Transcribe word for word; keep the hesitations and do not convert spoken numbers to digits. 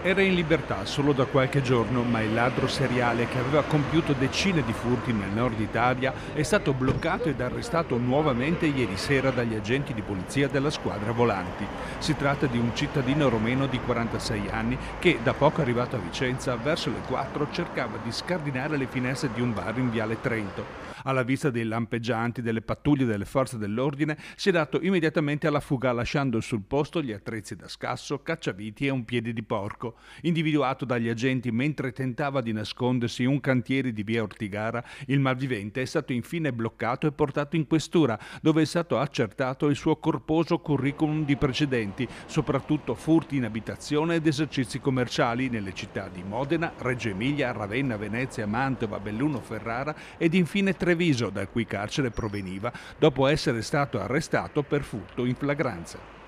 Era in libertà solo da qualche giorno, ma il ladro seriale che aveva compiuto decine di furti nel nord Italia è stato bloccato ed arrestato nuovamente ieri sera dagli agenti di polizia della squadra volanti. Si tratta di un cittadino romeno di quarantasei anni che, da poco arrivato a Vicenza, verso le quattro cercava di scardinare le finestre di un bar in Viale Trento. Alla vista dei lampeggianti delle pattuglie delle forze dell'ordine si è dato immediatamente alla fuga lasciando sul posto gli attrezzi da scasso, cacciaviti e un piede di porco. Individuato dagli agenti mentre tentava di nascondersi in un cantiere di via Ortigara, il malvivente è stato infine bloccato e portato in questura, dove è stato accertato il suo corposo curriculum di precedenti, soprattutto furti in abitazione ed esercizi commerciali nelle città di Modena, Reggio Emilia, Ravenna, Venezia, Mantova, Belluno, Ferrara ed infine Treviso, dal cui carcere proveniva dopo essere stato arrestato per furto in flagranza.